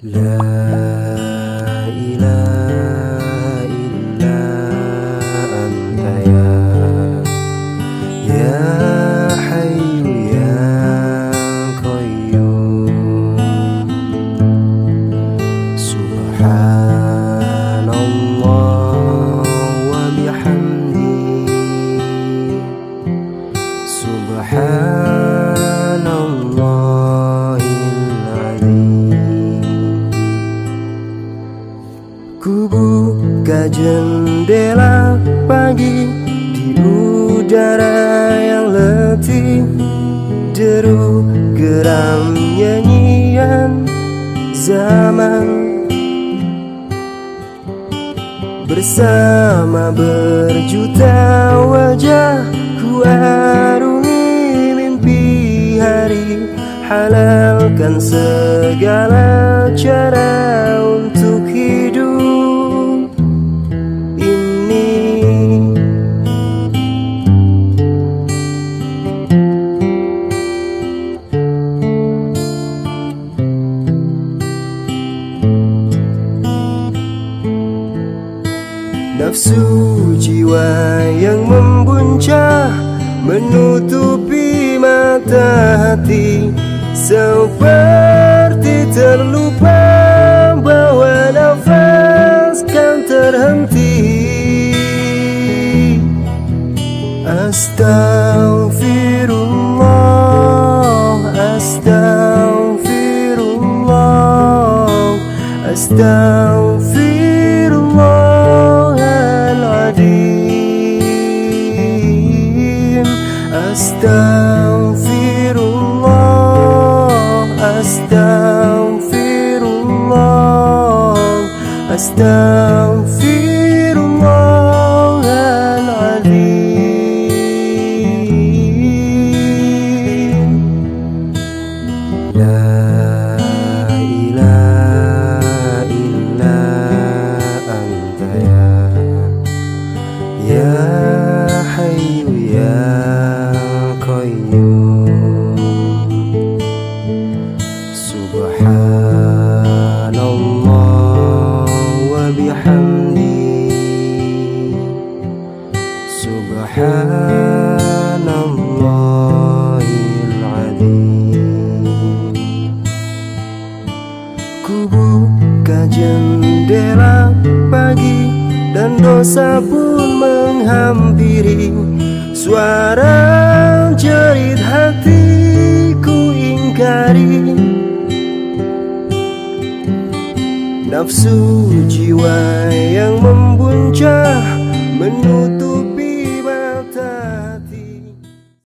La ilaha illa anta ya hayyu ya qayyum. Subhanallah wa bihamdi, subhanallahil azim. Ku buka jendela pagi di udara yang letih, deru geram nyanyian zaman. Bersama berjuta wajah ku arungi mimpi hari, halalkan segala cara untuk hidup ini. Nafsu jiwa yang membuncah menutupi mata hati, seperti terlupa bahwa nafas kan terhenti. Astaghfirullah, astaghfirullah, astaghfirullahaladzim. Astaghfirullah, astaghfirullah, astaghfirullahaladzim. La ilaha illa anta ya hayyu ya qayyum. Subhanallah wa bihamdi, subhanallahil azim. Ku buka jendela pagi dan dosa pun menghampiri, suara jerit hati ku ingkari. Nafsu jiwa yang membuncah menutup